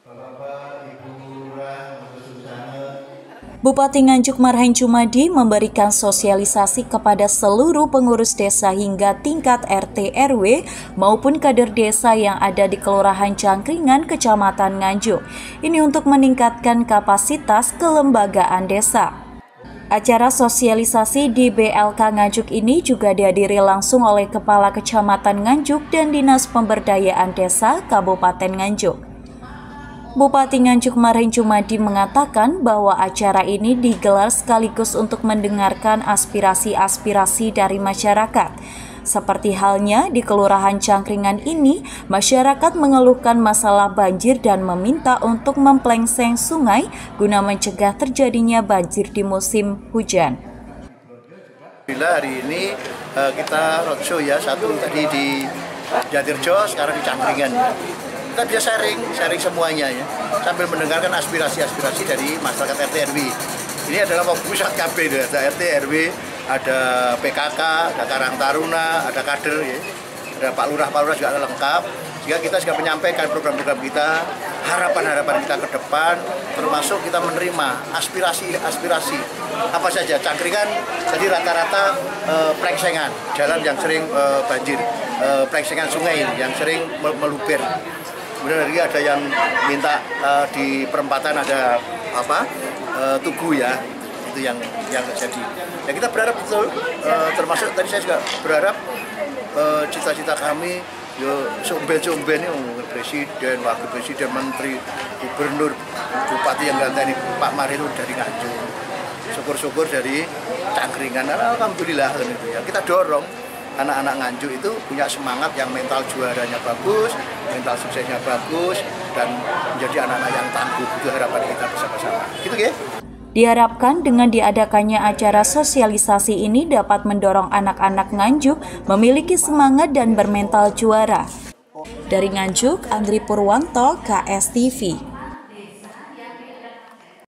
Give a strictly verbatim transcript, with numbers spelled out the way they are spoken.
Bupati Nganjuk Marheng Jumadi memberikan sosialisasi kepada seluruh pengurus desa hingga tingkat R T R W maupun kader desa yang ada di Kelurahan Cangkringan, Kecamatan Nganjuk. Ini untuk meningkatkan kapasitas kelembagaan desa. Acara sosialisasi di B L K Nganjuk ini juga dihadiri langsung oleh Kepala Kecamatan Nganjuk dan Dinas Pemberdayaan Desa Kabupaten Nganjuk. Bupati Nganjuk Marheng Jumadi mengatakan bahwa acara ini digelar sekaligus untuk mendengarkan aspirasi-aspirasi dari masyarakat. Seperti halnya di Kelurahan Cangkringan ini, masyarakat mengeluhkan masalah banjir dan meminta untuk memplengseng sungai guna mencegah terjadinya banjir di musim hujan. Bila hari ini kita roadshow ya, satu tadi di Jatirjo, sekarang di Cangkringan. Kita bisa sharing, sharing semuanya ya, sambil mendengarkan aspirasi-aspirasi dari masyarakat R T R W. Ini adalah pusat K B, ada R T R W, ada P K K, ada Karang Taruna, ada kader, ya. Ada Pak Lurah, Pak Lurah juga lengkap. Sehingga kita juga menyampaikan program-program kita, harapan-harapan kita ke depan, termasuk kita menerima aspirasi-aspirasi apa saja. Cangkringan jadi rata-rata e, plengsengan, jalan yang sering e, banjir, e, plengsengan sungai yang sering meluber. Kemudian lagi ada yang minta uh, di perempatan ada apa uh, tugu ya, itu yang yang terjadi. Ya kita berharap betul, uh, termasuk tadi saya juga berharap cita-cita uh, kami, yo sumben-sumben ini presiden, wakil presiden, menteri, gubernur, bupati yang ganti Pak Mari itu dari Nganjuk. Syukur-syukur dari Cangkringan, alhamdulillah kan itu ya. Kita dorong anak-anak Nganjuk itu punya semangat yang mental juaranya bagus, mental suksesnya bagus, dan menjadi anak-anak yang tangguh. Itu harapan kita bersama-sama. Gitu ya. Diharapkan dengan diadakannya acara sosialisasi ini dapat mendorong anak-anak Nganjuk memiliki semangat dan bermental juara. Dari Nganjuk, Andri Purwanto, K S T V.